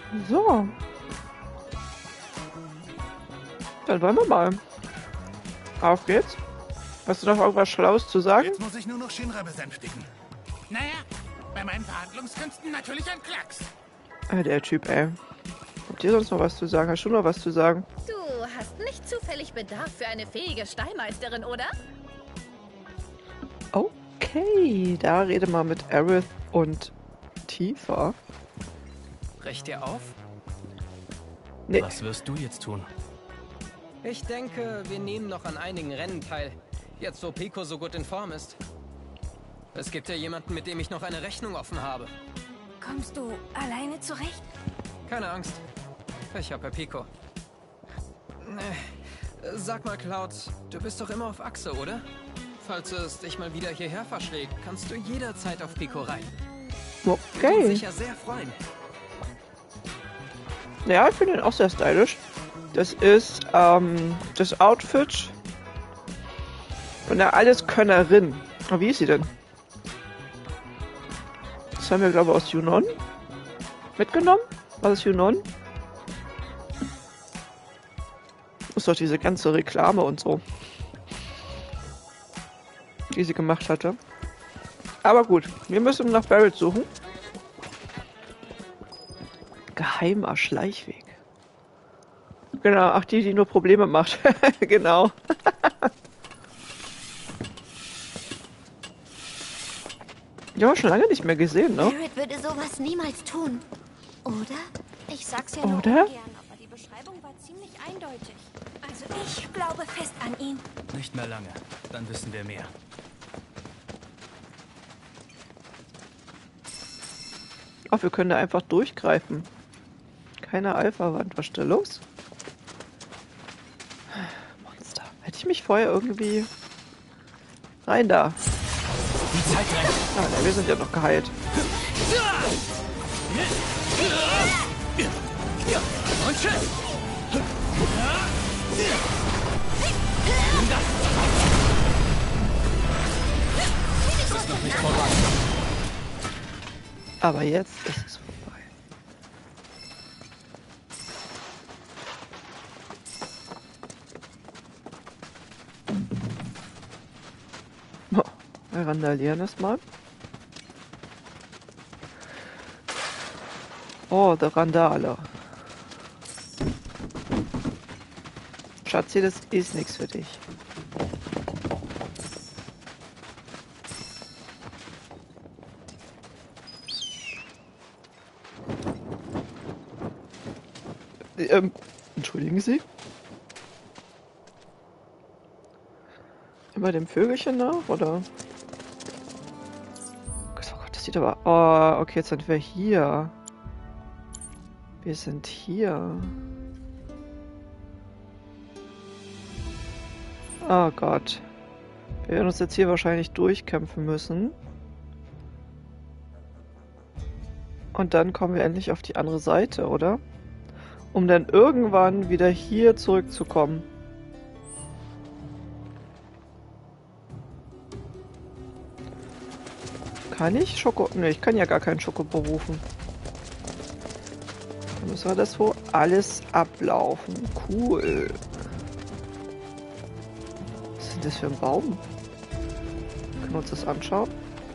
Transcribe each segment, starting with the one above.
So. Dann wollen wir mal. Auf geht's. Hast du noch irgendwas Schlaues zu sagen? Jetzt muss ich nur noch Shinra besänftigen. Naja, bei meinen Verhandlungskünsten natürlich ein Klacks. Der Typ, ey. Habt ihr sonst noch was zu sagen? Hast du noch was zu sagen? Du hast nicht zufällig Bedarf für eine fähige Stallmeisterin, oder? Okay, da rede mal mit Aerith und Tifa. Brech dir auf? Nee. Was wirst du jetzt tun? Ich denke, wir nehmen noch an einigen Rennen teil. Jetzt, wo Pico so gut in Form ist. Es gibt ja jemanden, mit dem ich noch eine Rechnung offen habe. Kommst du alleine zurecht? Keine Angst. Ich habe Pico. Sag mal, Cloud, du bist doch immer auf Achse, oder? Falls es dich mal wieder hierher verschlägt, kannst du jederzeit auf Pico rein. Würde ihn Okay. sicher sehr freuen. Ja, ich finde ihn auch sehr stylisch. Das ist das Outfit von der Alleskönnerin. Oh, wie ist sie denn? Das haben wir, glaube ich, aus Yunon mitgenommen. War das Yunon? Ist doch diese ganze Reklame und so, die sie gemacht hatte. Aber gut, wir müssen nach Barret suchen. Geheimer Schleichweg. Genau, ach, die nur Probleme macht. Genau. Die haben wir schon lange nicht mehr gesehen, ne? Barret würde sowas niemals tun. Oder? Ich sag's ja nur Oder? ungern, aber die Beschreibung war ziemlich eindeutig. Also ich glaube fest an ihn. Nicht mehr lange. Dann wissen wir mehr. Ach, wir können da einfach durchgreifen. Keine Alpha-Wand. Was ist da los? Monster. Hätte ich mich vorher irgendwie... Rein da. Die Zeit rennt. Ah, ne, wir sind ja noch geheilt. Und tschüss. Es ist noch nicht vorbei. Aber jetzt ist es vorbei. Oh, wir randalieren es mal. Oh, der Randale. Schatzi, das ist nichts für dich. Entschuldigen Sie? Immer dem Vögelchen nach, oder? Oh Gott, das sieht aber... Oh, okay, jetzt sind wir hier. Wir sind hier. Oh Gott. Wir werden uns jetzt hier wahrscheinlich durchkämpfen müssen. Und dann kommen wir endlich auf die andere Seite, oder? Um dann irgendwann wieder hier zurückzukommen. Kann ich Schoko... Ne, ich kann ja gar keinen Schoko berufen. Dann müssen wir das wohl alles ablaufen. Cool. Was ist denn das für ein Baum? Können wir uns das anschauen?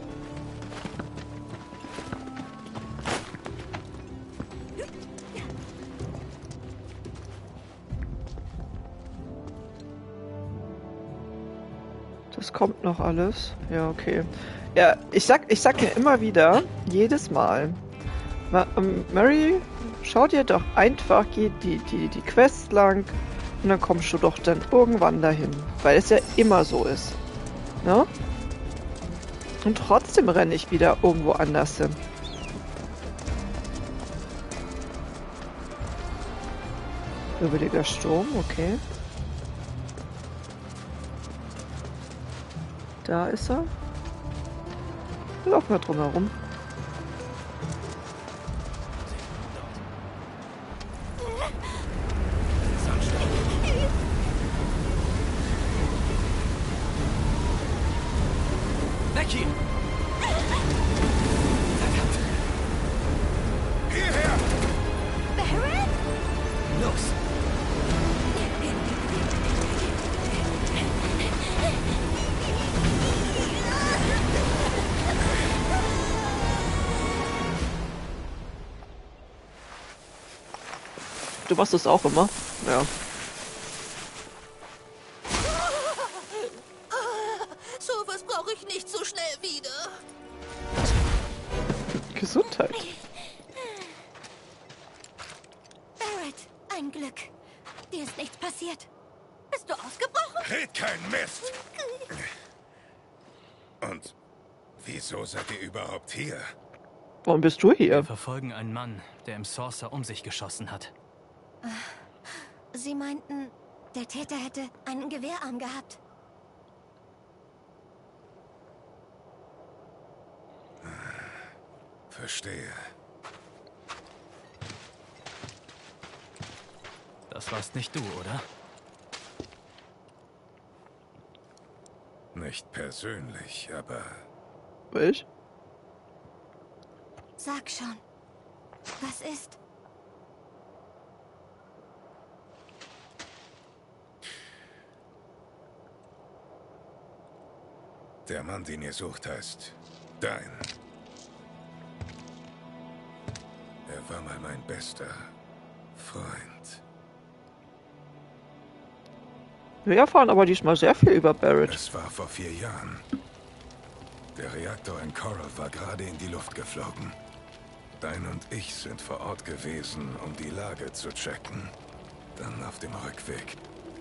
Das kommt noch alles. Ja, okay. Ja, ich sag ja immer wieder, jedes Mal, Mary, schau dir doch einfach die Quest lang und dann kommst du doch dann irgendwann dahin. Weil es ja immer so ist. Ne? Und trotzdem renne ich wieder irgendwo anders hin. Wirbeliger Sturm, okay. Da ist er. Wir laufen wir drum herum. Weg hier! Hierher! Du machst das auch immer? Ja. Sowas brauche ich nicht so schnell wieder. Gesundheit. Barrett, ein Glück. Dir ist nichts passiert. Bist du ausgebrochen? Red keinen Mist! Und wieso seid ihr überhaupt hier? Warum bist du Wir hier? verfolgen einen Mann, der im Saucer um sich geschossen hat. Sie meinten, der Täter hätte einen Gewehrarm gehabt. Verstehe. Das warst nicht du, oder? Nicht persönlich, aber Ich? Sag schon. Was ist? der Mann, den ihr sucht, heißt Dein. Er war mal mein bester Freund. Wir erfahren aber diesmal sehr viel über Barrett. Es war vor 4 Jahren. Der Reaktor in Coral war gerade in die Luft geflogen. Dein und ich sind vor Ort gewesen, um die Lage zu checken. Dann auf dem Rückweg.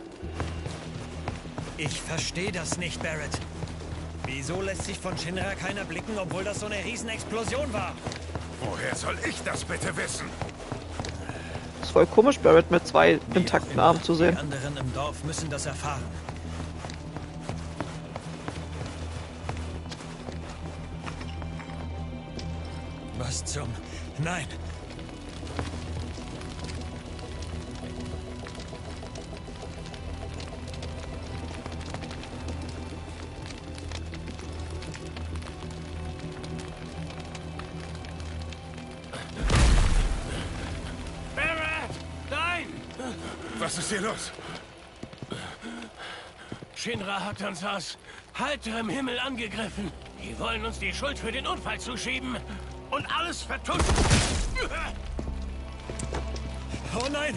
Ich verstehe das nicht, Barrett. Wieso lässt sich von Shinra keiner blicken, obwohl das so eine Riesenexplosion war? Woher soll ich das bitte wissen? Ist voll komisch, Barrett mit 2 intakten Armen zu Die sehen. anderen im Dorf müssen das erfahren. Was zum... Nein! Barrett! Nein! Was ist hier los? Shinra hat uns aus heiterem Himmel angegriffen. Die wollen uns die Schuld für den Unfall zuschieben und alles vertuschen. Oh nein!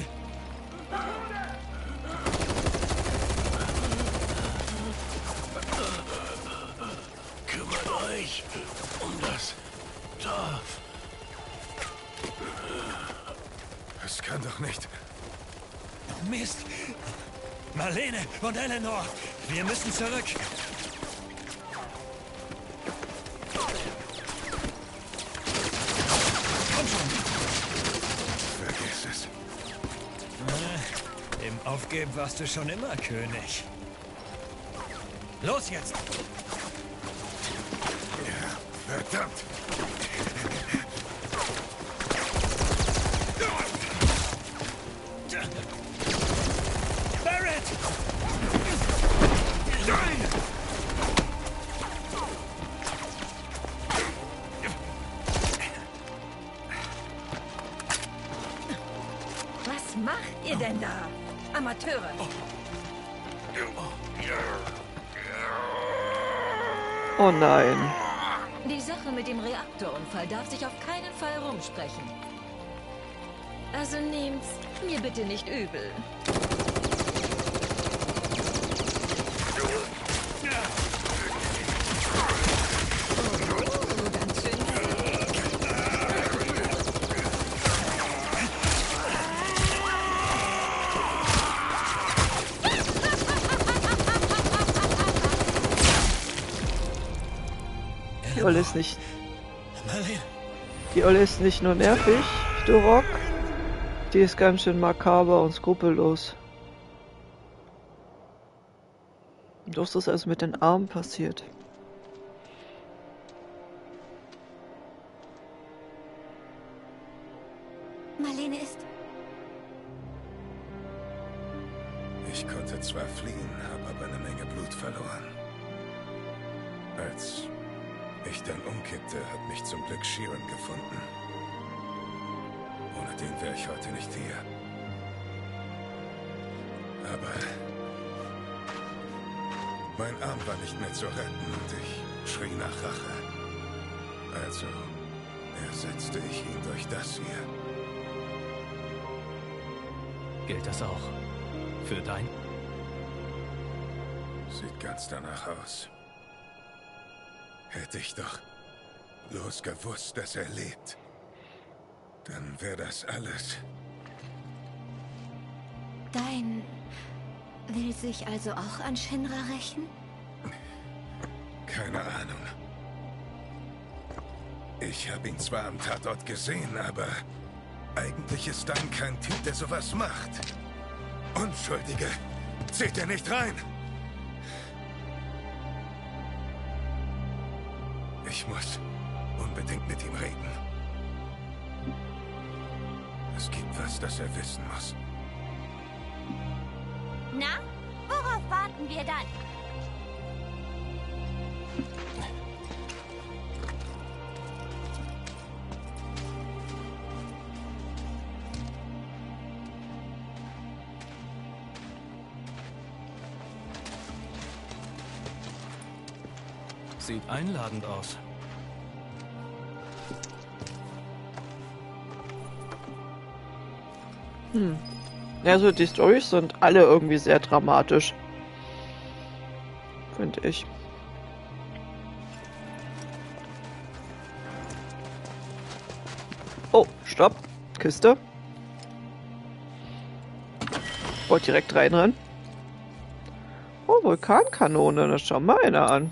Kümmert euch um das Dorf. Es kann doch nicht. Mist! Marlene und Eleanor, wir müssen zurück. Komm schon! Vergiss es. Im Aufgeben warst du schon immer König. Los jetzt! Ja, verdammt. Barrett! Was macht ihr denn da? Amateure. Oh nein. Die Sache mit dem Reaktorunfall darf sich auf keinen Fall rumsprechen. Also nehmt's mir bitte nicht übel. Ganz schön dick. Die Olle ist nicht... Marlene! Die Olle ist nicht nur nervig, du Rock. Die ist ganz schön makaber und skrupellos. Was ist also mit den Armen passiert? Marlene ist... Ich konnte zwar fliehen, habe aber eine Menge Blut verloren. Als ich dann umkippte, hat mich zum Glück Sheeran gefunden. Ohne den wäre ich heute nicht hier. Aber mein Arm war nicht mehr zu retten und ich schrie nach Rache. Also ersetzte ich ihn durch das hier. Gilt das auch für dein? Sieht ganz danach aus. Hätte ich doch bloß gewusst, dass er lebt, dann wäre das alles. Dein will sich also auch an Shinra rächen? Keine Ahnung. Ich habe ihn zwar am Tatort gesehen, aber eigentlich ist Dein kein Typ, der sowas macht. Unschuldige zieht er nicht rein. Ich muss unbedingt mit ihm reden. Es gibt was, das er wissen muss. Na, worauf warten wir dann? Sieht einladend aus. Ja, also die Storys sind alle irgendwie sehr dramatisch. Finde ich. Oh, stopp. Kiste. Wollte direkt reinrennen. Oh, Vulkankanone. Das schauen wir einer an.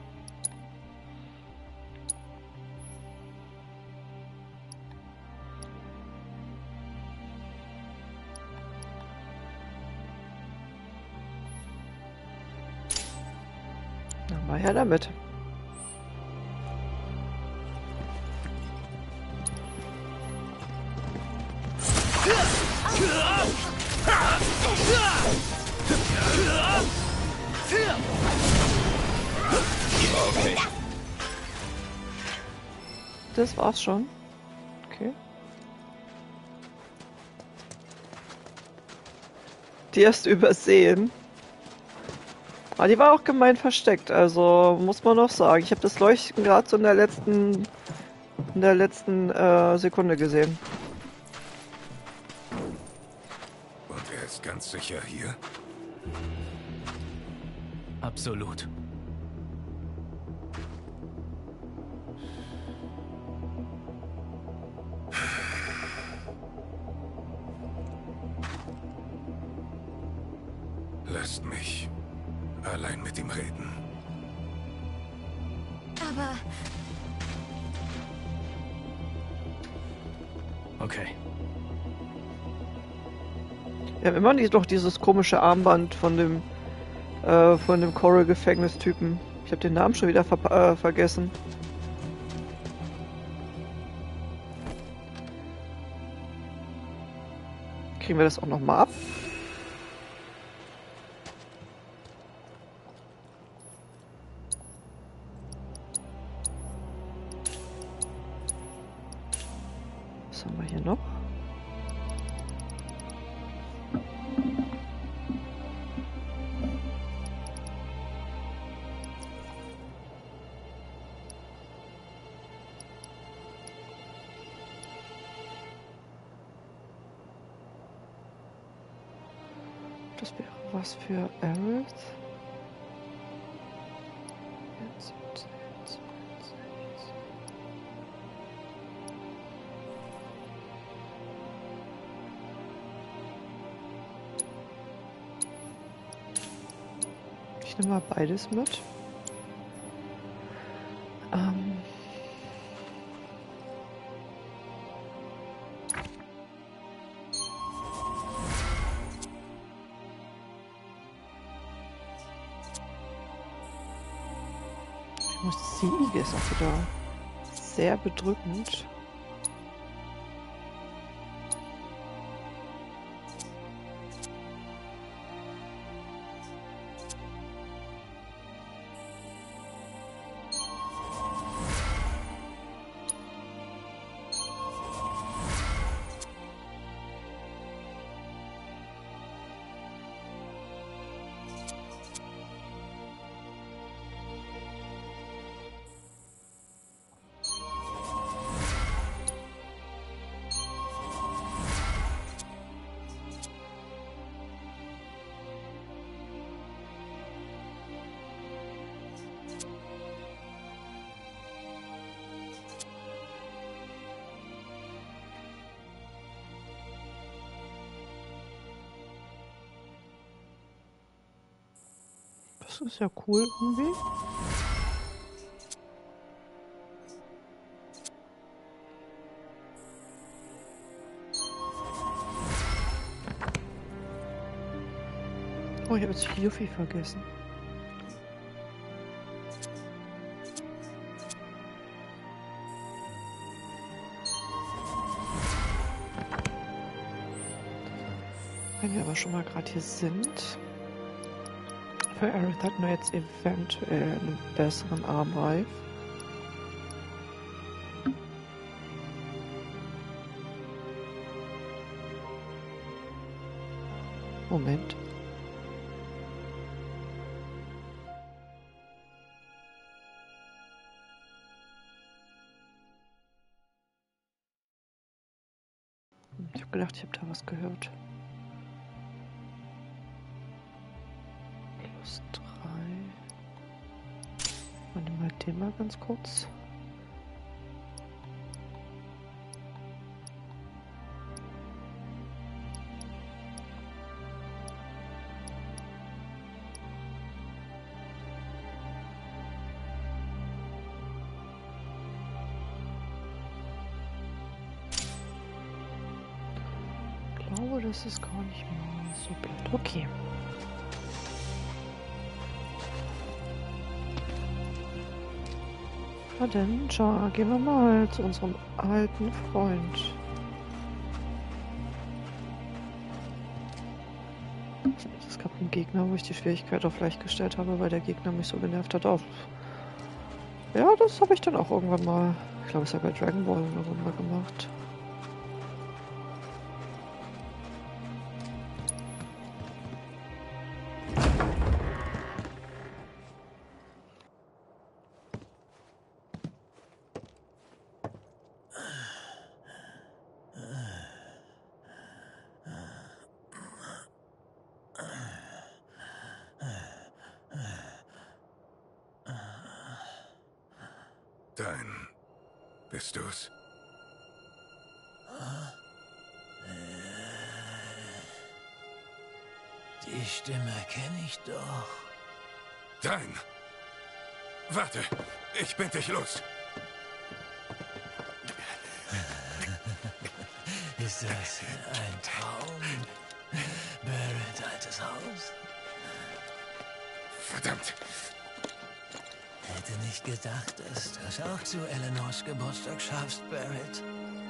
Mal her damit. Okay. Das war's schon. Okay. Die erst übersehen. Aber die war auch gemein versteckt, also muss man noch sagen. Ich habe das Leuchten gerade so in der letzten Sekunde gesehen. Und er ist ganz sicher hier? Absolut. Lasst mich allein mit ihm reden. Aber Okay. Wir haben immer noch dieses komische Armband von dem Coral-Gefängnistypen. Ich habe den Namen schon wieder vergessen. Kriegen wir das auch noch mal ab? Was haben wir hier noch? Das wäre was für Aerith. Ich nehme mal beides mit. Ich muss Siege ist auch wieder sehr bedrückend. Das ist ja cool irgendwie. Oh, ich habe jetzt Yuffie vergessen. Wenn wir aber schon mal gerade hier sind. Für Aerith hatten wir jetzt eventuell einen besseren Armreif. Moment. Ich habe gedacht, ich habe da was gehört. Plus 3. Warte mal, den mal ganz kurz. Ich glaube, das ist gar nicht mal so blöd. Okay. Na denn, schau, gehen wir mal zu unserem alten Freund. Es gab einen Gegner, wo ich die Schwierigkeit auf leicht gestellt habe, weil der Gegner mich so genervt hat. Ja, das habe ich dann auch irgendwann mal, ich glaube, es ist ja bei Dragon Ball oder so mal gemacht. Dein. Bist du's? Die Stimme kenne ich doch. Dein. Warte, ich bind dich los. Ist das ein Traum? Barret, altes Haus? Verdammt. Hätte nicht gedacht, dass du das auch zu Eleanors Geburtstag schaffst, Barret.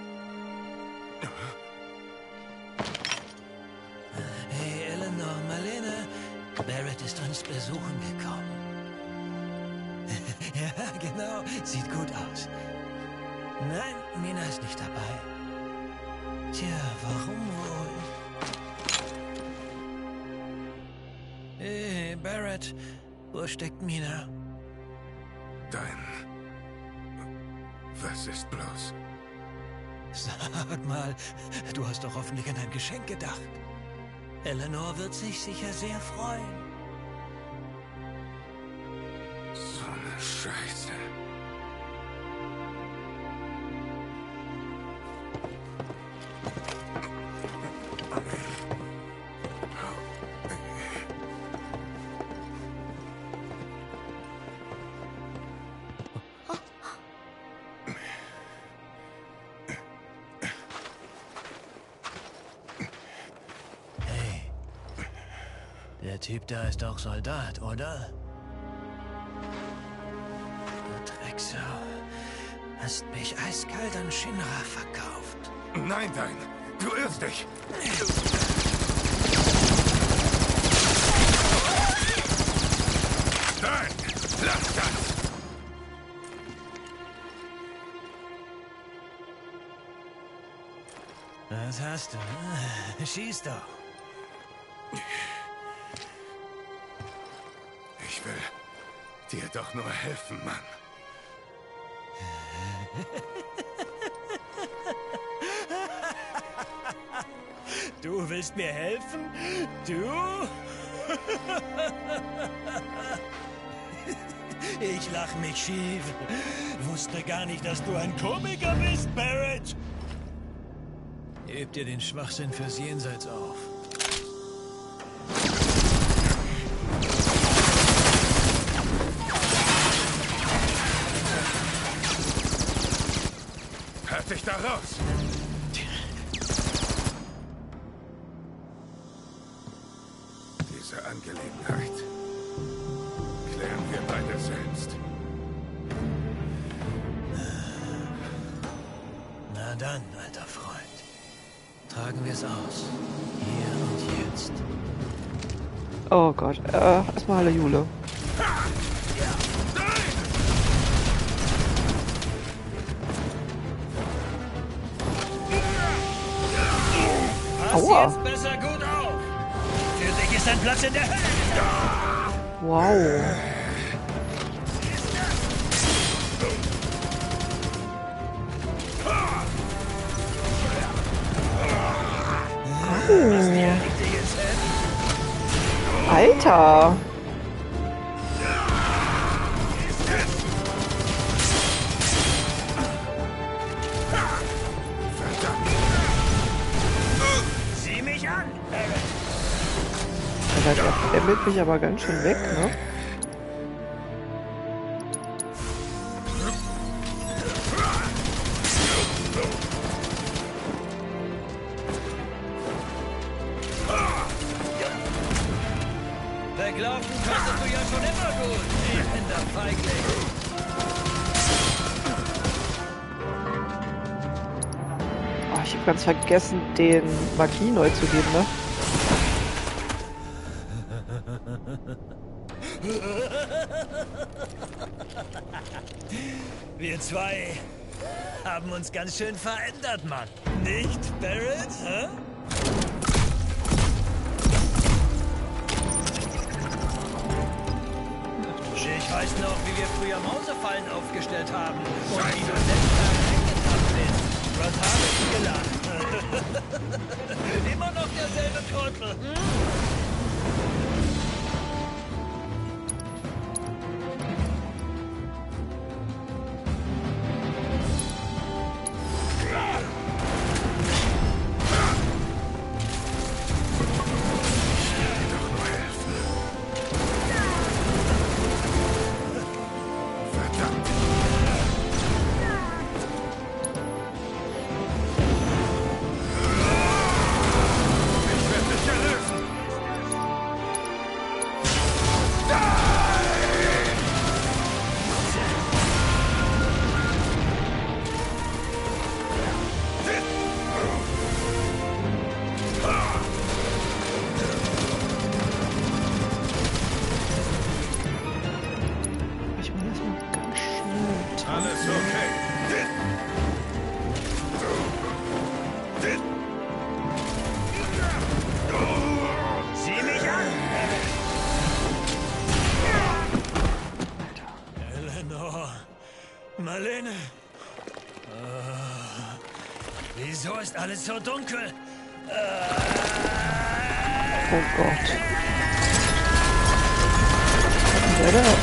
Hey, Eleanor, Marlene. Barret ist uns besuchen gekommen. Ja, genau. Sieht gut aus. Nein, Mina ist nicht dabei. Tja, warum wohl? Hey, Barret. Wo steckt Mina? Dein. Was ist bloß? Sag mal, du hast doch hoffentlich an ein Geschenk gedacht. Eleanor wird sich sicher sehr freuen. So eine Scheiße. Der Typ da ist doch Soldat, oder? Du Drecksau. Hast mich eiskalt an Shinra verkauft. Nein, Dein. Du irrst dich. Dein. Lass das. Was hast du? Schieß doch. Ich will dir doch nur helfen, Mann. Du willst mir helfen? Du? Ich lach mich schief. Wusste gar nicht, dass du ein Komiker bist, Barret. Heb dir den Schwachsinn fürs Jenseits auf. Halt dich da raus! Diese Angelegenheit klären wir beide selbst. Na dann, alter Freund. Tragen wir es aus. Hier und jetzt. Oh Gott, erstmal Halle Jule. Pass Aua. jetzt besser gut auf. Für dich ist ein Platz in der Hölle. Wow. Alter. Sieh mich an. Er äppelt mich aber ganz schön weg, ne? Weglaufen konntest du ja schon immer gut. Elender Feigling. Oh, ich habe ganz vergessen, den Magie neu zu geben, ne? Wir zwei haben uns ganz schön verändert, Mann. Nicht, Barrett? Hä? Ich weiß noch, wie wir früher Mausefallen aufgestellt haben. Und wie du selbst da reingetappt bist. Was habe ich gelacht? Immer noch derselbe Trottel. Ich will das mal ganz schnell. Alles okay. Sieh mich an! Eleanor. Marlene. Wieso ist alles so dunkel? Oh Gott. Ja, da.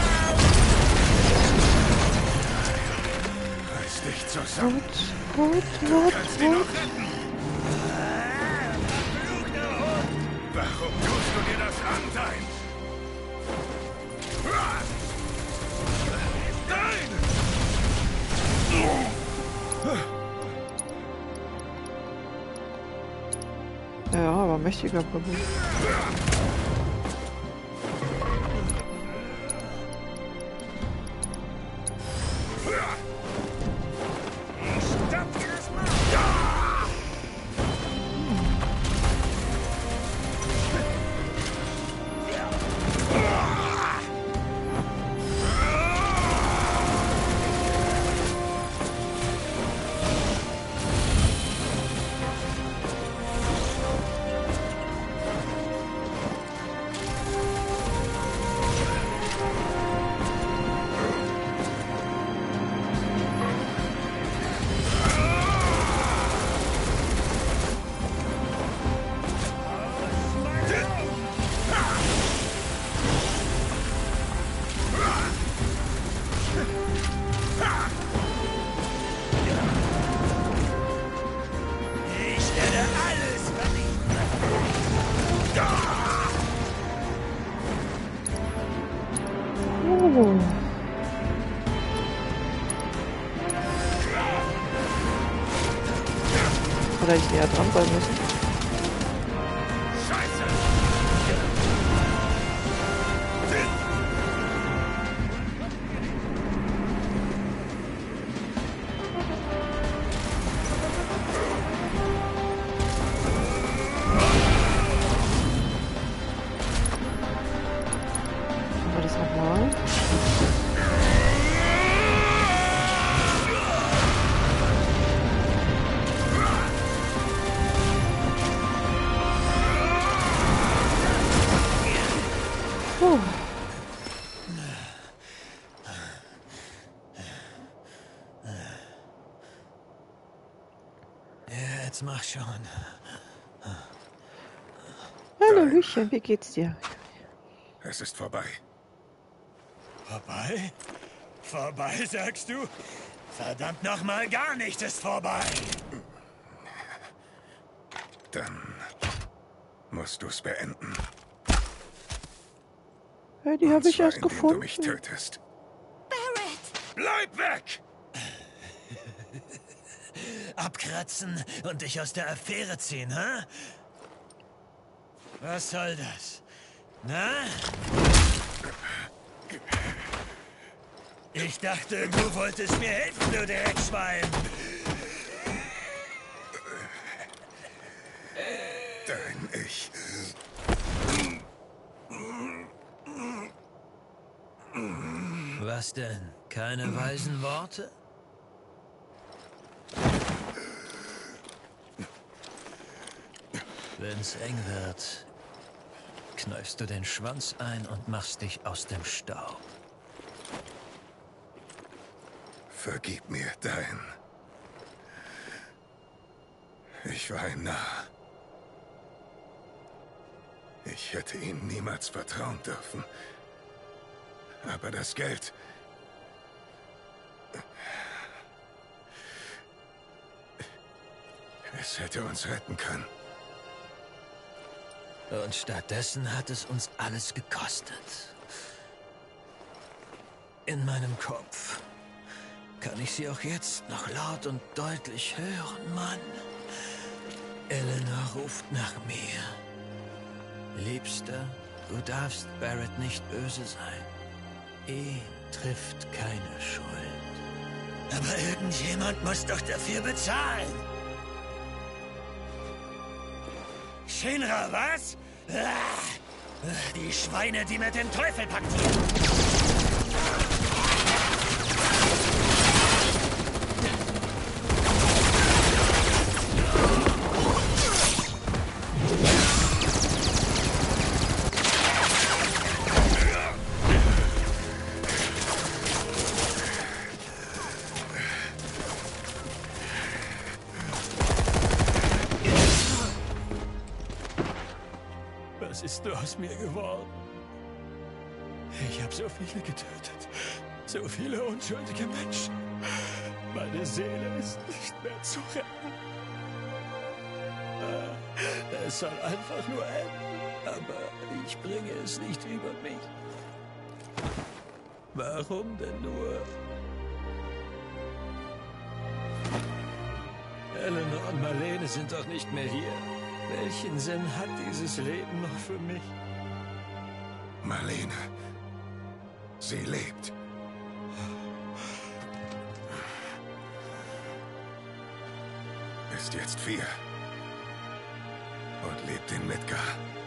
Reiß dich zusammen. Gut. Kannst ihn noch retten. Warum tust du dir das an, Dein? Ja, aber mächtiger Babu. Oder hätte ich näher dran sein müssen. Machen wir das nochmal. Puh. Jetzt mach schon. Hallöchen, wie geht's dir? Es ist vorbei. Vorbei? Vorbei, sagst du? Verdammt nochmal, gar nichts ist vorbei. Dann musst du's beenden. Ja, die Und habe ich zwar, erst indem gefunden. du mich tötest. Barrett! Bleib weg! Abkratzen und dich aus der Affäre ziehen, hä? Was soll das? Na? Ich dachte, du wolltest mir helfen, du Dreckschwein. Dein Ich. Was denn? Keine weisen Worte? Wenn's eng wird, kneifst du den Schwanz ein und machst dich aus dem Staub. Vergib mir, dein. Ich war ein Narr. Ich hätte ihm niemals vertrauen dürfen. Aber das Geld... Es hätte uns retten können. Und stattdessen hat es uns alles gekostet. In meinem Kopf kann ich sie auch jetzt noch laut und deutlich hören, Mann. Elena ruft nach mir. Liebster, du darfst Barrett nicht böse sein. Ihn trifft keine Schuld. Aber irgendjemand muss doch dafür bezahlen. Shinra, was? Die Schweine, die mit dem Teufel paktieren. Was ist nur aus mir geworden? Ich habe so viele getötet. So viele unschuldige Menschen. Meine Seele ist nicht mehr zu retten. Es soll einfach nur enden. Aber ich bringe es nicht über mich. Warum denn nur? Elena und Marlene sind doch nicht mehr hier. Welchen Sinn hat dieses Leben noch für mich? Marlene. Sie lebt. Ist jetzt 4. Und lebt in Midgar.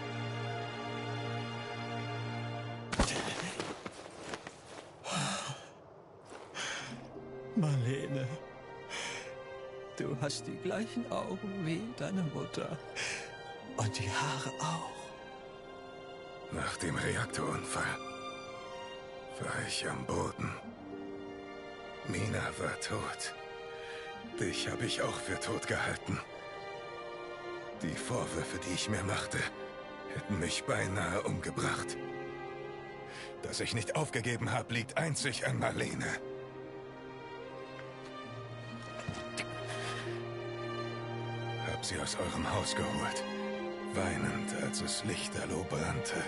Marlene, du hast die gleichen Augen wie deine Mutter. Und die Haare auch. Nach dem Reaktorunfall war ich am Boden. Mina war tot. Dich habe ich auch für tot gehalten. Die Vorwürfe, die ich mir machte, hätten mich beinahe umgebracht. Dass ich nicht aufgegeben habe, liegt einzig an Marlene. Hab sie aus eurem Haus geholt, weinend, als es lichterloh brannte.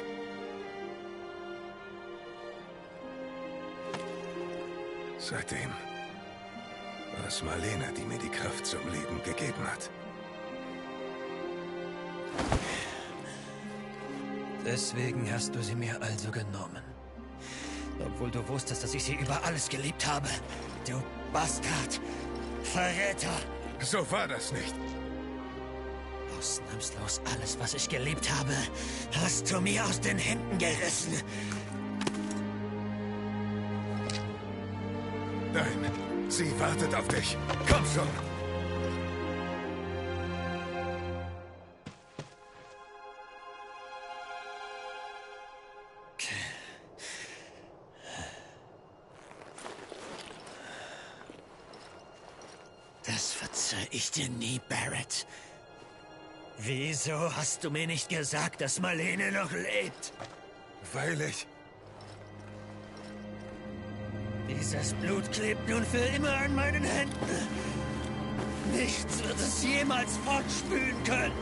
Seitdem war es Marlene, die mir die Kraft zum Leben gegeben hat. Deswegen hast du sie mir also genommen. Obwohl du wusstest, dass ich sie über alles geliebt habe. Du Bastard! Verräter! So war das nicht. Ausnahmslos alles, was ich geliebt habe, hast du mir aus den Händen gerissen. Nein, sie wartet auf dich. Komm schon. Das verzeih ich dir nie, Barrett. Wieso hast du mir nicht gesagt, dass Marlene noch lebt? Weil ich... Dieses Blut klebt nun für immer an meinen Händen. Nichts wird es jemals fortspülen können.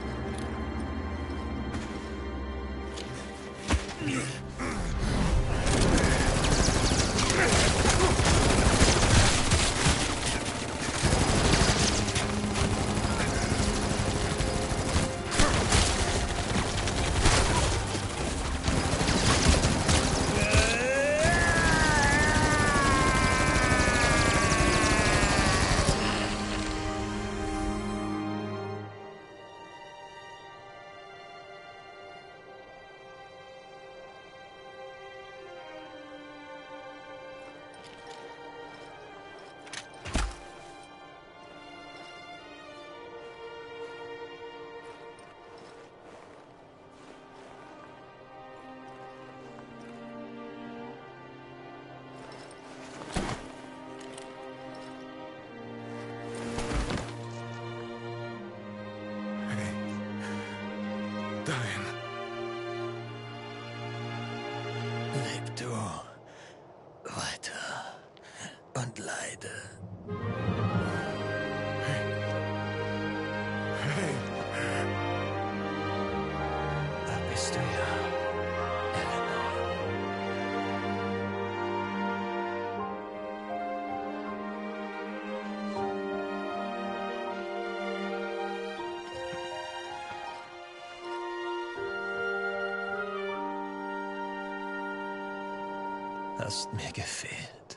Leb du weiter und leide. Da bist du ja, Eleanor. Hast mir gefehlt.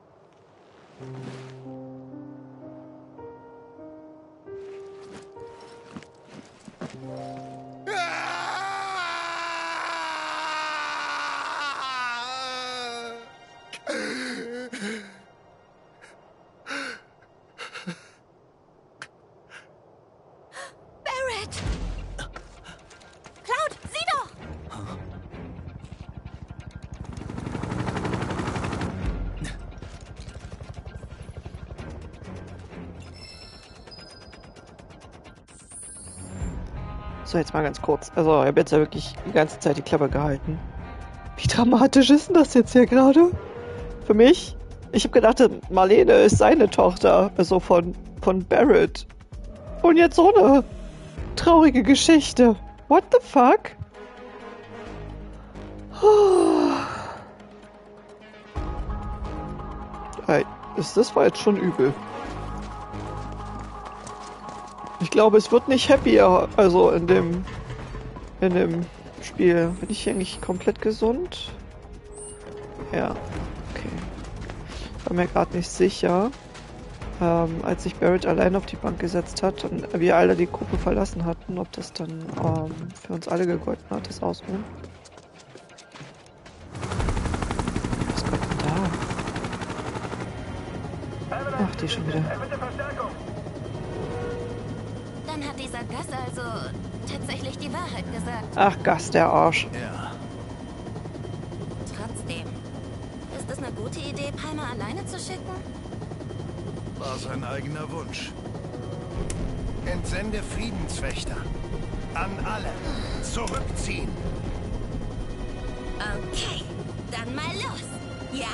Barrett! Cloud, sieh doch! So, jetzt mal ganz kurz. Also, ich habe jetzt ja wirklich die ganze Zeit die Klappe gehalten. Wie dramatisch ist denn das jetzt hier gerade? Für mich? Ich habe gedacht, Marlene ist seine Tochter. Also von Barrett. Und jetzt so eine traurige Geschichte. What the fuck? Hey, das war jetzt schon übel. Ich glaube, es wird nicht happier, also in dem Spiel. Bin ich eigentlich komplett gesund? Ja, okay. War mir gerade nicht sicher, als sich Barrett allein auf die Bank gesetzt hat und wir alle die Gruppe verlassen hatten, ob das dann für uns alle gegolten hat, das Ausruhen. Was kommt denn da? Ach, die schon wieder. Dann hat dieser Gus also tatsächlich die Wahrheit gesagt. Ach, Gus, der Arsch. Ja. Trotzdem. Ist es eine gute Idee, Palmer alleine zu schicken? War sein eigener Wunsch. Entsende Friedenswächter. An alle. Zurückziehen. Okay, dann mal los. Ja.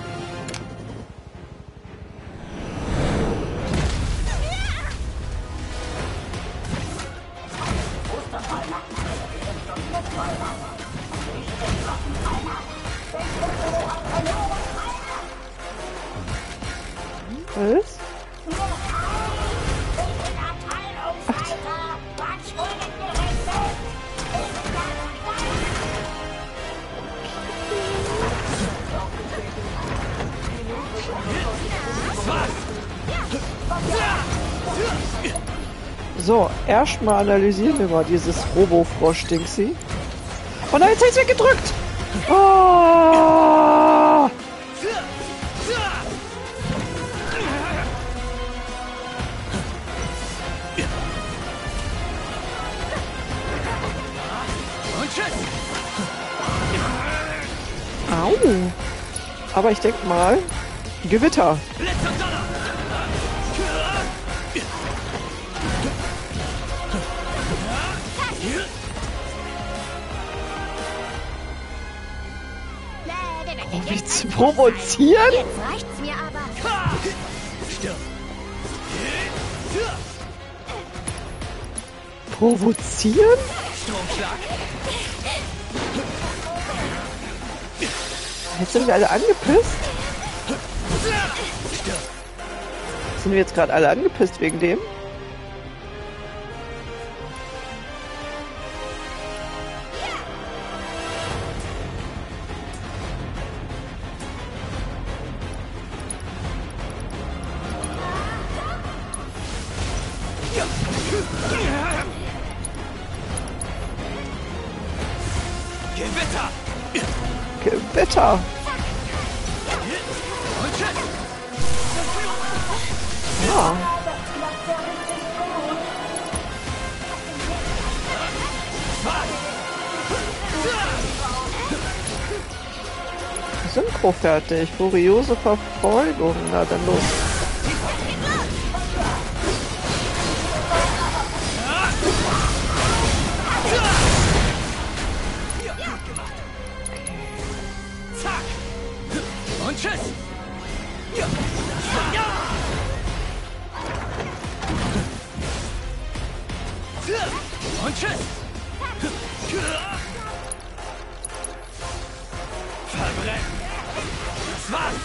Was? So, erstmal analysieren wir mal dieses Robo-Frosch-Dingsy. Oh nein, jetzt habe ich weggedrückt! Oh! Au! Aber ich denke mal, Gewitter. Um mich zu provozieren? Jetzt reicht's mir aber. Provozieren? Stromschlag. Jetzt sind wir alle angepisst. Sind wir jetzt gerade alle angepisst wegen dem? Gewitter. Gewitter! Ja. Synchro fertig. Furiose Verfolgung. Na dann los. Zack. Und tschüss. Und tschüss. Verbrennen. Das war's.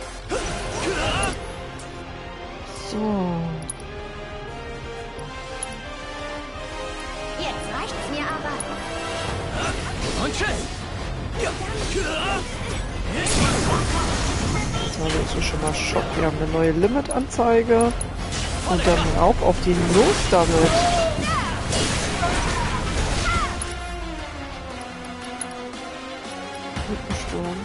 So. Jetzt reicht's mir aber. Und tschüss. Also das ist schon mal Schock. Wir haben eine neue Limit-Anzeige. Und dann auch auf die Los damit. Sturm.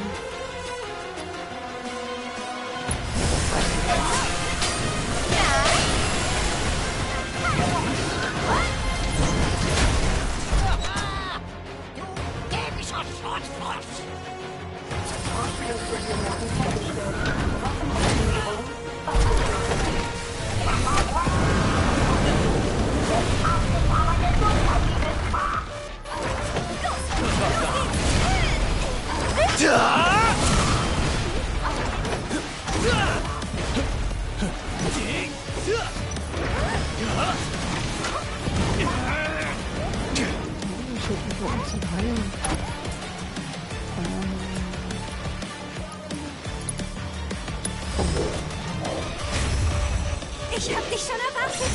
Ich hab dich schon erwartet.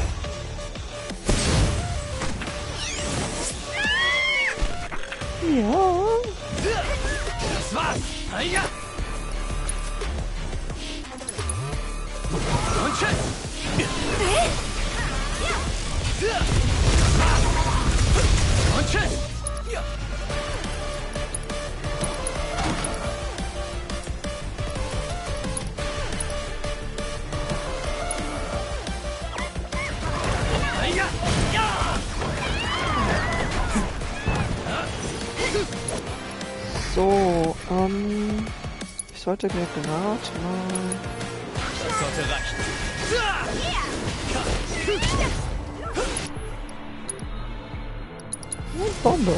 Ja. Das war's. Ja. Und tschüss. Und tschüss. So, ich sollte mir gerade mal... Das sollte reichen. Bombe.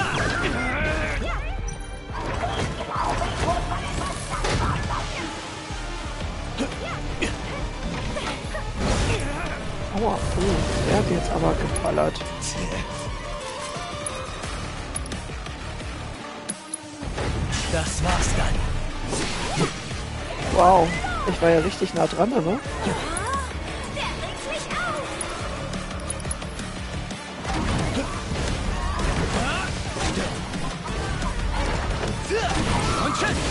Aua, der hat jetzt aber geballert. Das war's dann. Wow, ich war ja richtig nah dran, ne? Der regt mich auf. Und tschüss.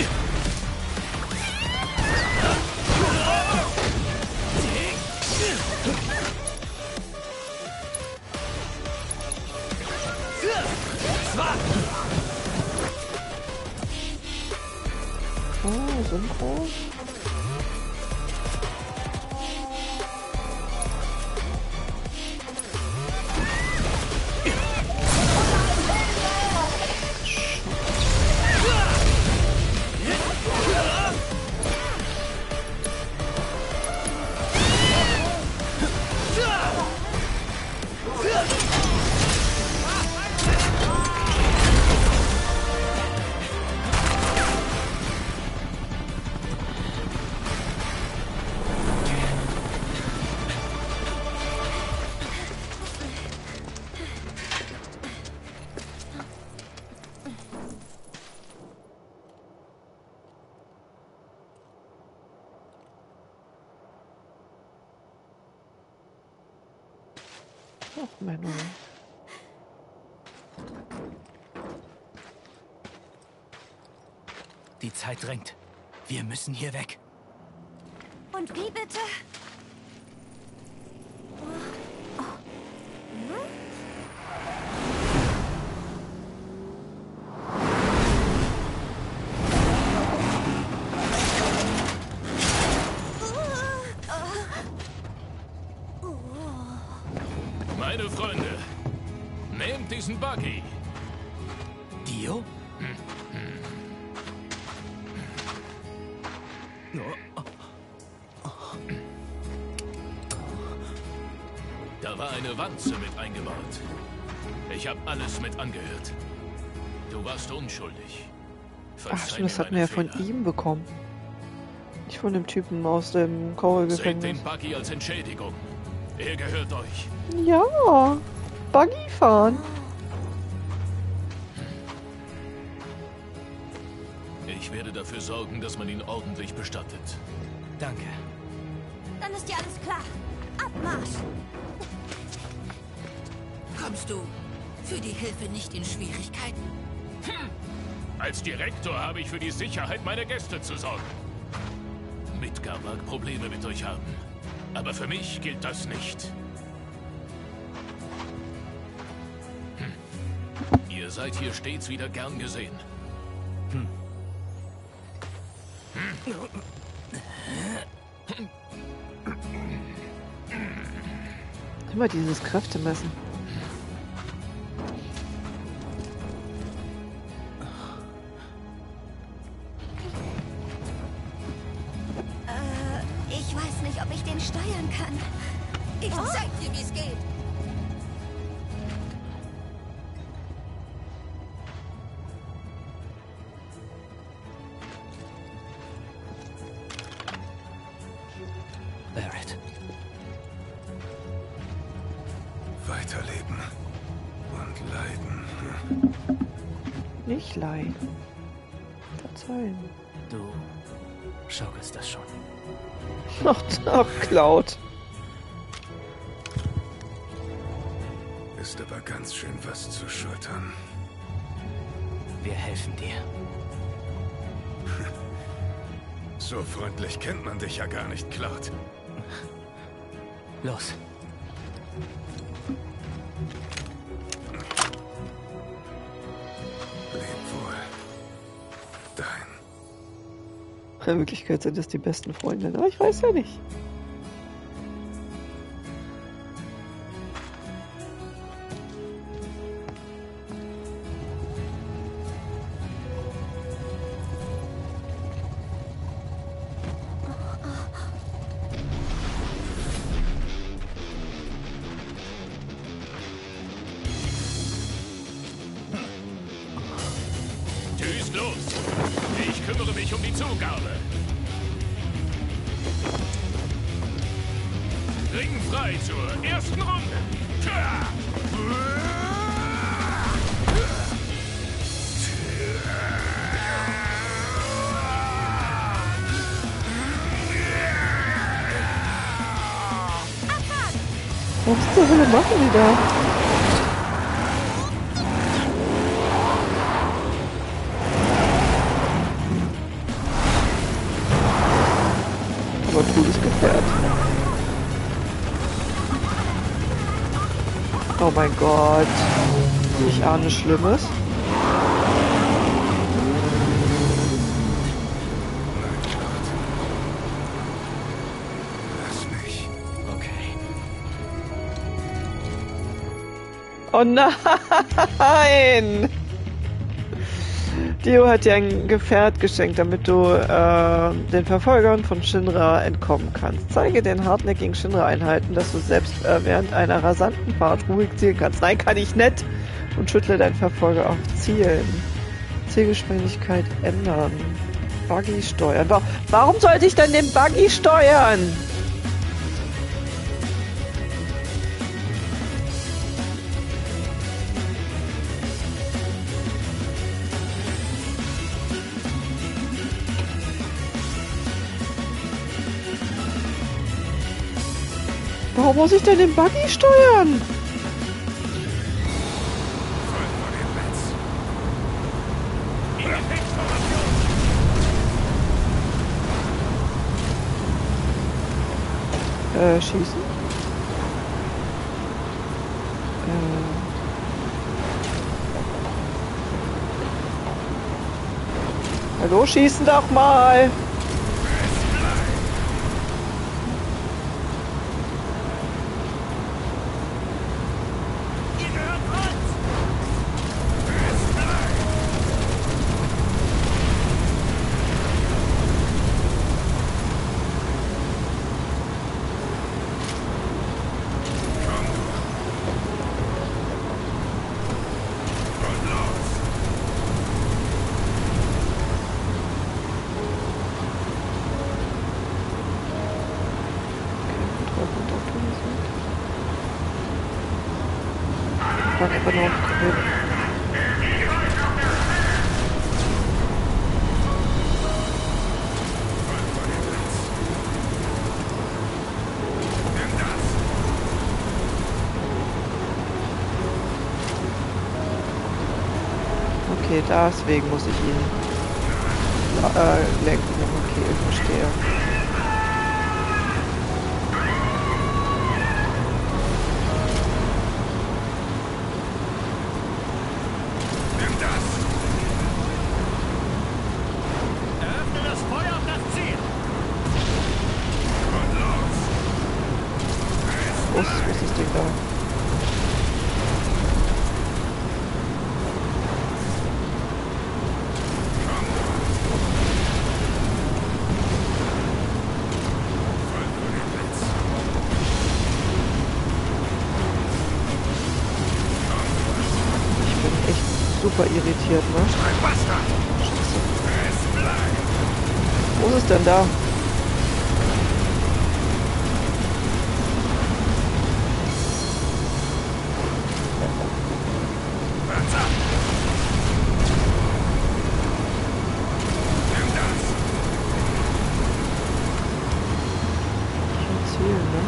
Synchro. Ach, Menno. Die Zeit drängt. Wir müssen hier weg. Und wie bitte? Meine Freunde, nehmt diesen Buggy. Dio? Da war eine Wanze mit eingebaut. Ich habe alles mit angehört. Du warst unschuldig. Ach stimmt, das hatten wir ja von ihm bekommen. Nicht von dem Typen aus dem Coral-Gefängnis. Seht den Buggy als Entschädigung. Er gehört euch. Ja, Buggy fahren. Ich werde dafür sorgen, dass man ihn ordentlich bestattet. Danke. Dann ist ja alles klar. Abmarsch! Kommst du für die Hilfe nicht in Schwierigkeiten? Als Direktor habe ich für die Sicherheit meiner Gäste zu sorgen. Midgar mag Probleme mit euch haben. Aber für mich gilt das nicht. Ihr seid hier stets wieder gern gesehen. Immer dieses Kräftemessen. Ich weiß nicht, ob ich den steuern kann. Ich zeig dir, wie es geht. Barrett. Weiterleben und leiden. Nicht leiden. Verzeihen. Du schaukelst das schon. Ach, Cloud. Ist aber ganz schön was zu schultern. Wir helfen dir. So freundlich kennt man dich ja gar nicht, Cloud. Los. Leb wohl. Dein. In Wirklichkeit sind das die besten Freunde, aber ich weiß ja nicht. Düst los! Ich kümmere mich um die Zugabe. Ring frei zur ersten Runde. Tja! Was zur Hölle machen die da? Aber Todesgefährt. Oh mein Gott. Ich ahne Schlimmes. Oh nein! Dio hat dir ein Gefährt geschenkt, damit du den Verfolgern von Shinra entkommen kannst. Zeige den hartnäckigen Shinra-Einheiten, dass du selbst während einer rasanten Fahrt ruhig zielen kannst. Nein, kann ich nicht! Und schüttle deinen Verfolger auf Zielen. Zielgeschwindigkeit ändern. Buggy steuern. Warum sollte ich denn den Buggy steuern? Warum muss ich denn den Buggy steuern? Schießen? Hallo, schießen doch mal! Okay, deswegen muss ich ihn lenken. Okay, ich verstehe. Wo ist das Ding da? Super irritiert, ne? Scheiße. Wo ist es denn da? Schon Ziel, ne?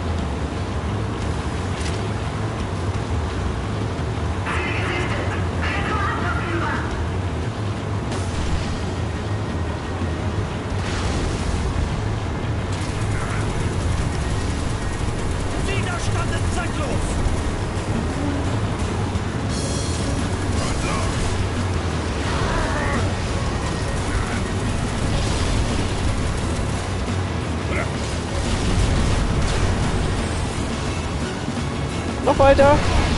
Noch weiter.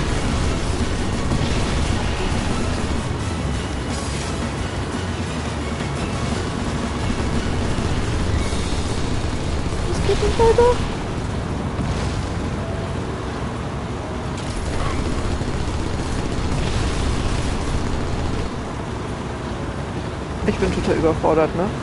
Es geht nicht weiter. Ich bin total überfordert, ne?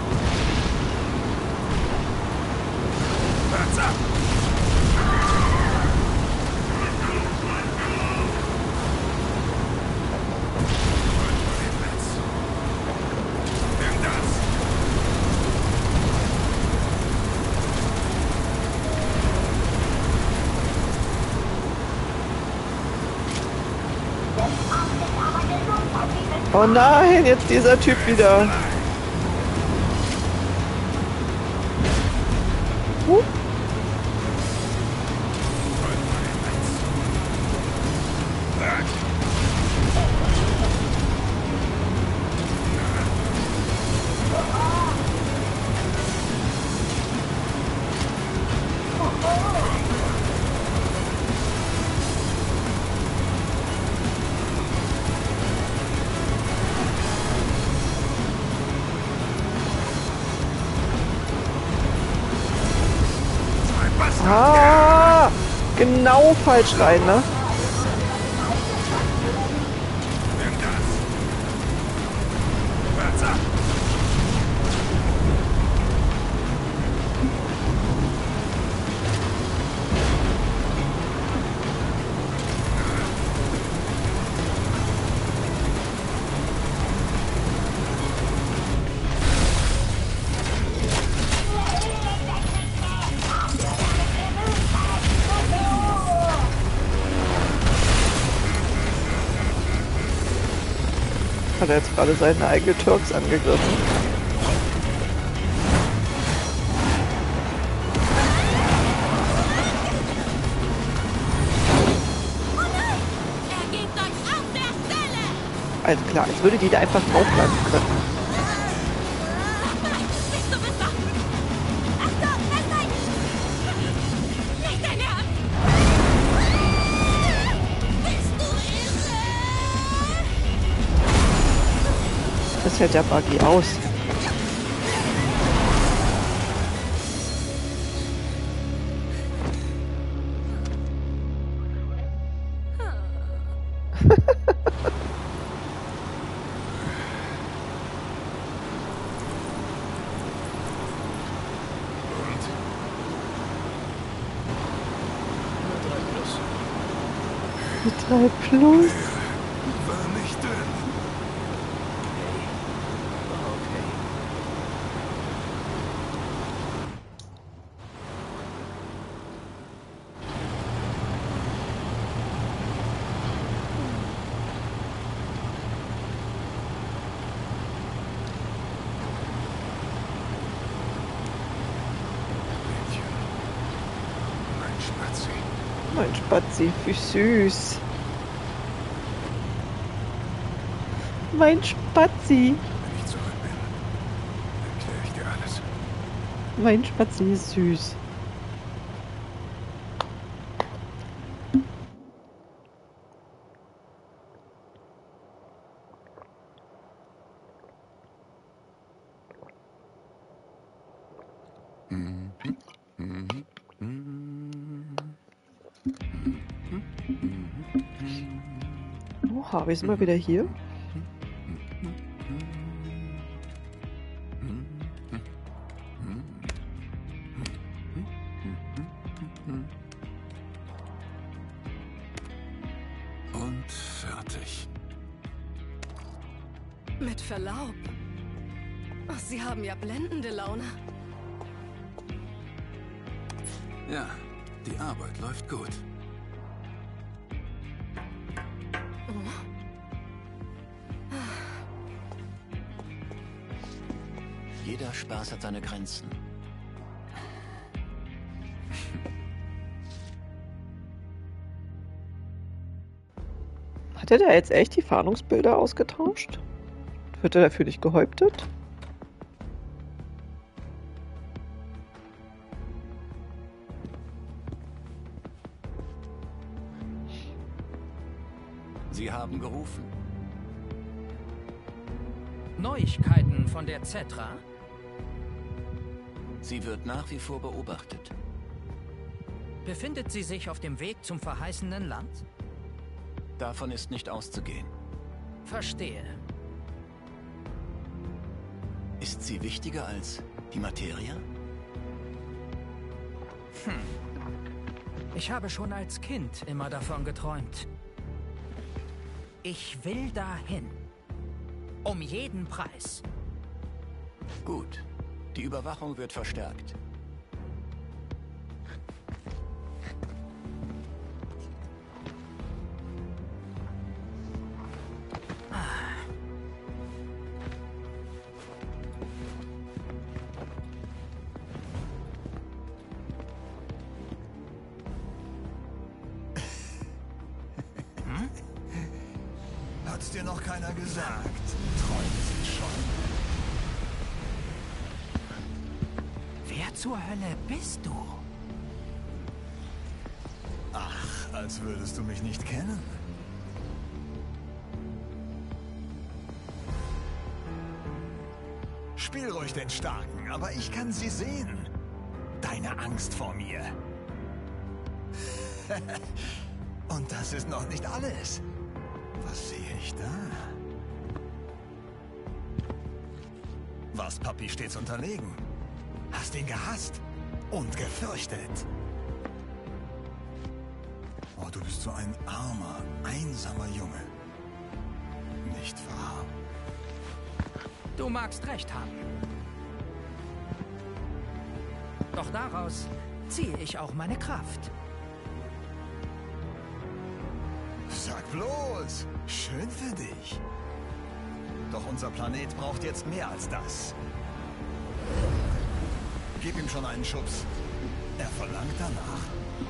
Oh nein, jetzt dieser Typ wieder. genau falsch rein, ne? Hat er jetzt gerade seinen eigenen Turks angegriffen? Also klar, als würde die da einfach drauflanden können. Das hält der Buggy aus. Die 3 Plus. War nicht dünn. Mein Spazi, wie süß. Mein Spazi. Wenn ich zurück bin, erkläre ich dir alles. Mein Spazi ist süß. Oh, Harvey ist mal wieder hier. Und fertig. Mit Verlaub. Ach, Sie haben ja blendende Laune. Ja, die Arbeit läuft gut. Jeder Spaß hat seine Grenzen. Hat er da jetzt echt die Fahndungsbilder ausgetauscht? Wird er dafür nicht gehäuptet? Sie haben gerufen. Neuigkeiten von der Cetra? Sie wird nach wie vor beobachtet. Befindet sie sich auf dem Weg zum verheißenen Land? Davon ist nicht auszugehen. Verstehe. Ist sie wichtiger als die Materie? Ich habe schon als Kind immer davon geträumt. Ich will dahin. Um jeden Preis. Gut. Die Überwachung wird verstärkt. Hat's dir noch keiner gesagt? Träume sind schon. Wer zur Hölle bist du? Ach, als würdest du mich nicht kennen. Spiel ruhig den Starken, aber ich kann sie sehen. Deine Angst vor mir. Und das ist noch nicht alles. Was sehe ich da? Warst Papi stets unterlegen? Hast ihn gehasst und gefürchtet? Oh, du bist so ein armer, einsamer Junge. Nicht wahr? Du magst recht haben. Doch daraus ziehe ich auch meine Kraft. Sag bloß, schön für dich. Doch unser Planet braucht jetzt mehr als das. Gib ihm schon einen Schubs. Er verlangt danach.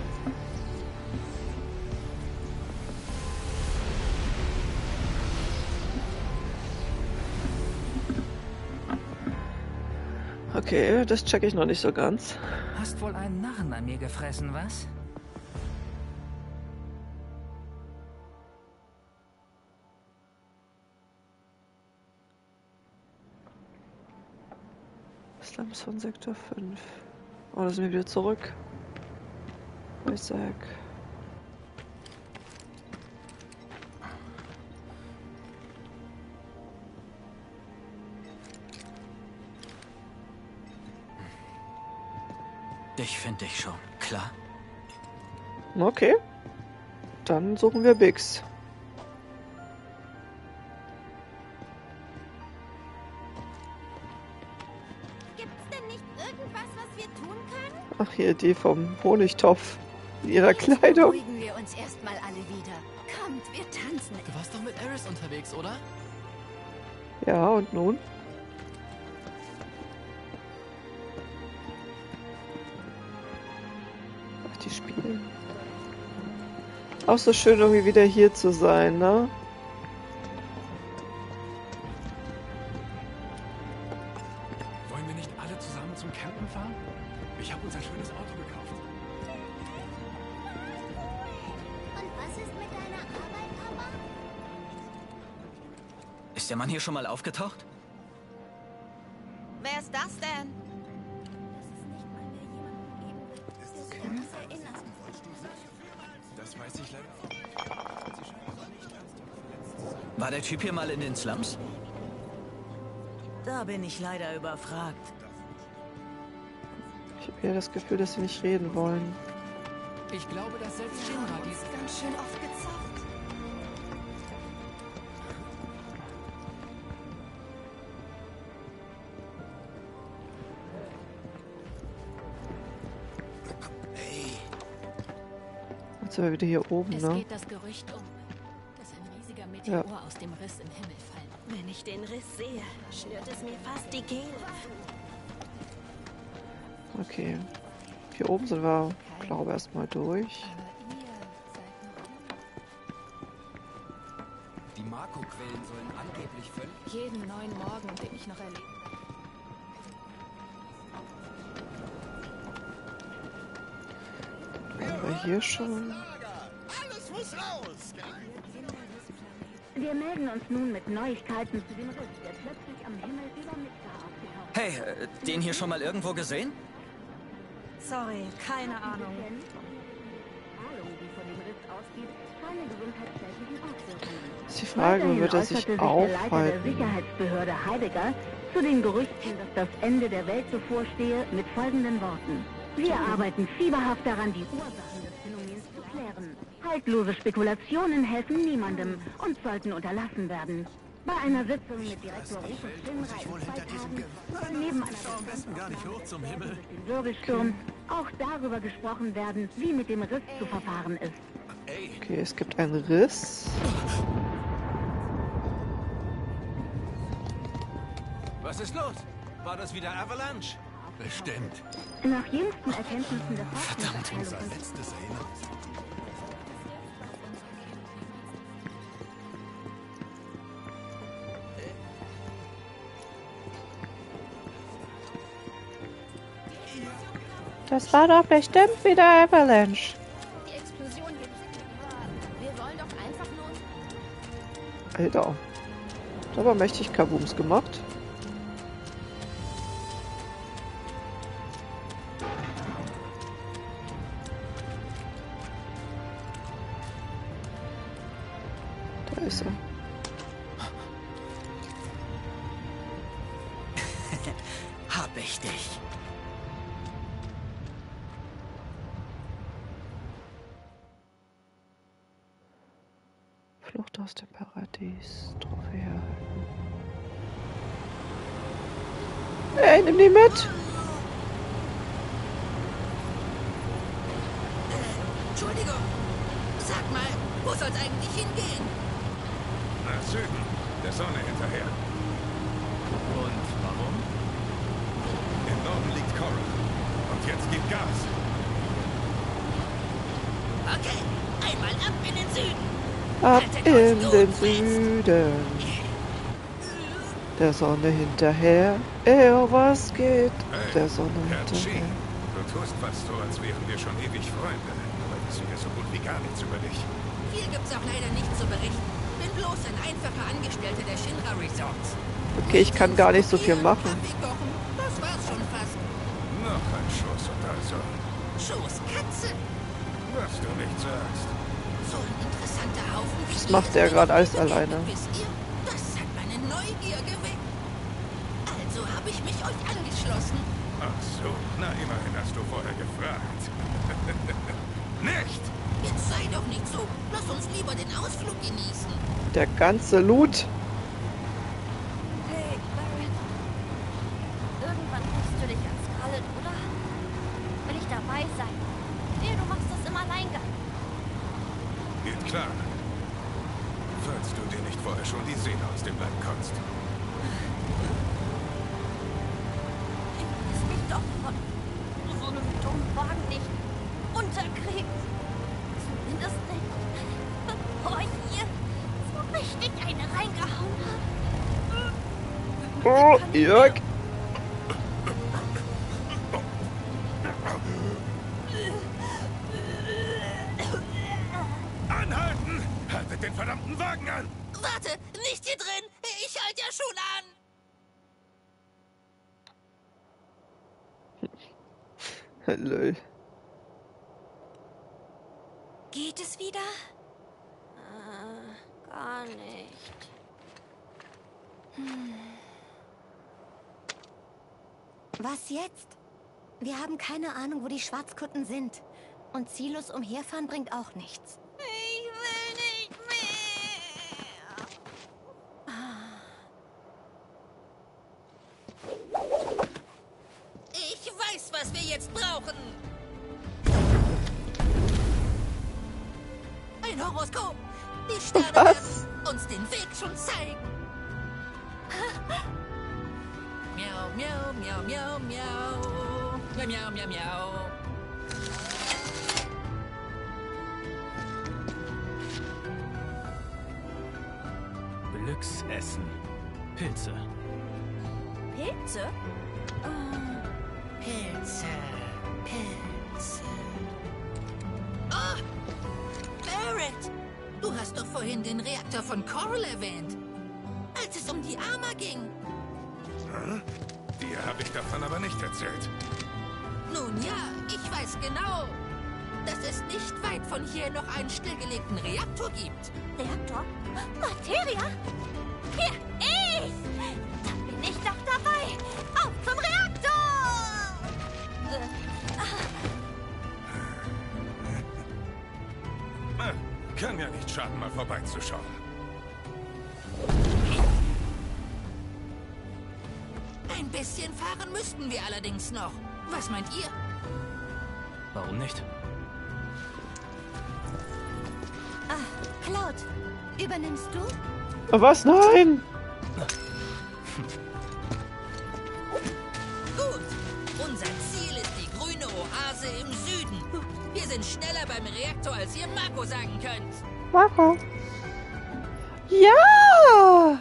Okay, das checke ich noch nicht so ganz. Hast wohl einen Narren an mir gefressen, was? Slums von Sektor 5. Oh, da sind wir wieder zurück. Isaac. Dich finde ich schon, klar? Okay. Dann suchen wir Biggs. Gibt's denn nicht irgendwas, was wir tun können? Ach, hier die vom Honigtopf. In ihrer Kleidung. Beruhigen wir uns erstmal alle wieder. Kommt, wir tanzen. Du warst doch mit Eris unterwegs, oder? Ja, und nun? Ach, die Spiele. Auch so schön, irgendwie wieder hier zu sein, ne? Wollen wir nicht alle zusammen zum Campen fahren? Ich habe uns ein schönes Auto gekauft. Und was ist mit deiner Arbeit, Papa? Ist der Mann hier schon mal aufgetaucht? Wer ist das denn? Das weiß ich leider. War der Typ hier mal in den Slums? Da bin ich leider überfragt. Ich habe eher das Gefühl, dass sie nicht reden wollen. Ich glaube, dass selbst Shinra dies Ganz schön oft gezockt. Jetzt sind wir wieder hier oben, Es ne? geht das Gerücht um, dass ein riesiger Meteor aus dem Riss im Himmel fallen. Wenn ich den Riss sehe, schnürt es mir fast die Kehle. Okay. Hier oben sind wir, glaube ich, erstmal durch. Die Marco-Quellen sollen angeblich völlig... Jeden neuen Morgen, den ich noch erlebe. Waren wir hier schon? Alles muss raus! Wir melden uns nun mit Neuigkeiten zu dem Riss, der plötzlich am Himmel über Midgar aufgetaucht ist. Hey, den hier schon mal irgendwo gesehen? Sorry, keine Ahnung. Ahnung, wie von dem Riss ausgeht, keine gesundheitsschädlichen Auswirkungen. Ist die Frage, wird er sich der Leiter der aufhalten? Sicherheitsbehörde Heidegger zu den Gerüchten, dass das Ende der Welt bevorstehe, mit folgenden Worten. Wir arbeiten fieberhaft daran, die Ursachen des Phänomens zu klären. Haltlose Spekulationen helfen niemandem und sollten unterlassen werden. Bei einer Sitzung mit Direktor Rufus Shinra in 2 Tagen soll neben einer Am besten gar nicht hoch zum Himmel. dem Wirbelsturm auch darüber gesprochen werden, wie mit dem Riss zu verfahren ist. Okay, es gibt einen Riss. Was ist los? War das wieder Avalanche? Bestimmt. Nach jüngsten Erkenntnissen der Verdammt, unser Forschungsabteilung letztes erinnert. Das war doch bestimmt wieder Avalanche. Die Explosion hier nicht. Wir wollen doch einfach nur... Alter. Das hat aber mächtig Kabooms gemacht. Da ist er. Hab ich dich. Flucht aus dem Paradies. Trophäe erhalten. Ey, nimm die mit! Entschuldigung. Sag mal, wo soll's eigentlich hingehen? Nach Süden, der Sonne hinterher. Und warum? Im Norden liegt Coral. Und jetzt gib Gas. Okay, einmal ab in den Süden. Ab in den Süden. Der Sonne hinterher. Was geht? Hey, Der Sonne Herr hinterher. Chi, du tust fast so, als wären wir schon ewig Freunde. Aber wissen wir so gut wie gar nichts über dich. Viel gibt's auch leider nicht zu berichten. Bin bloß ein einfacher Angestellter der Shinra Resorts. Okay, ich kann gar nicht so viel machen. Kaffee kochen, das war's schon fast. Noch ein Schuss und also. Schoßkatze. Was du nicht sagst. So ein interessanter Haufen. Das macht er gerade alles alleine. Wisst ihr, das hat meine Neugier geweckt. Also habe ich mich euch angeschlossen. Ach so, na immerhin hast du vorher gefragt. Nicht! Jetzt sei doch nicht so. Lass uns lieber den Ausflug genießen. Der ganze Loot. Hey, Barrett. Irgendwann rufst du dich an Scarlet, oder? Will ich dabei sein? Nee, du machst das im Alleingang. Geht klar. Falls du dir nicht vorher schon die Seele aus dem Leib kotzt. Ich lass mich doch von so einem dummen Wagen nicht unterkriegen. Zumindest nicht, bevor ich hier so richtig eine reingehauen habe. Oh, Jörg. Anhalten! Haltet den verdammten Wagen an! Warte, nicht hier drin. Ich halte ja schon an. Lol. Geht es wieder? Gar nicht. Was jetzt? Wir haben keine Ahnung, wo die Schwarzkutten sind. Und ziellos umherfahren bringt auch nichts. Ich will nicht mehr. Ich weiß, was wir jetzt brauchen. Ein Horoskop. Die Sterne werden uns den Weg schon zeigen. Miau, miau, miau, miau, miau. Miau, miau, miau, miau. Glücksessen. Pilze. Pilze? Pilze, Pilze. Oh! Barrett! Du hast doch vorhin den Reaktor von Coral erwähnt. Als es um die Arma ging. Hm? Dir habe ich davon aber nicht erzählt. Nun ja, ich weiß genau, dass es nicht weit von hier noch einen stillgelegten Reaktor gibt. Reaktor? Materia? Hier, ich! Da bin ich doch dabei! Auf zum Reaktor! Na, kann ja nicht schaden, mal vorbeizuschauen. Ein bisschen fahren müssten wir allerdings noch. Was meint ihr? Warum nicht? Cloud, übernimmst du? Was? Nein! Gut. Unser Ziel ist die grüne Oase im Süden. Wir sind schneller beim Reaktor, als ihr Marco sagen könnt. Marco. Ja!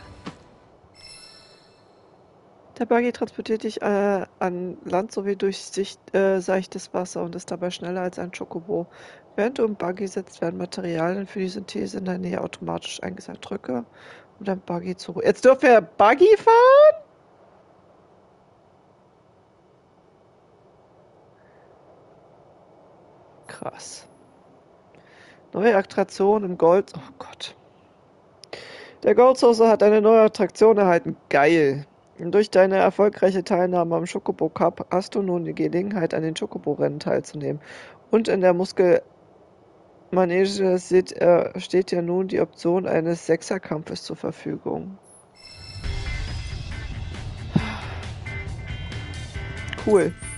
Der Buggy transportiert dich an Land sowie durch seichtes Wasser und ist dabei schneller als ein Chocobo. Während du im Buggy sitzt, werden Materialien für die Synthese in der Nähe automatisch eingesagt. Drücke, um dein Buggy zu... Jetzt dürfen wir Buggy fahren? Krass. Neue Attraktion im Gold... Oh Gott. Der Gold Saucer hat eine neue Attraktion erhalten. Geil. Durch deine erfolgreiche Teilnahme am Chocobo Cup hast du nun die Gelegenheit, an den Chocobo-Rennen teilzunehmen. Und in der Muskelmanege steht dir nun die Option eines Sechserkampfes zur Verfügung. Cool.